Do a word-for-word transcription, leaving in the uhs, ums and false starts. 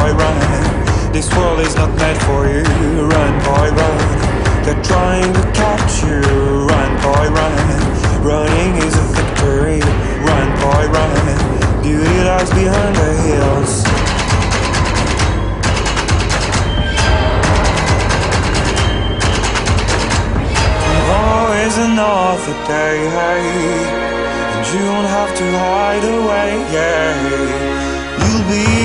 boy, run. This world is not meant for you. Run, boy, run. They're trying to catch you. Run, boy, run. Running is a victory. Run, boy, run. Beauty lies behind the hills. Oh, it's another day, hey. You don't have to hide away, yeah. You'll be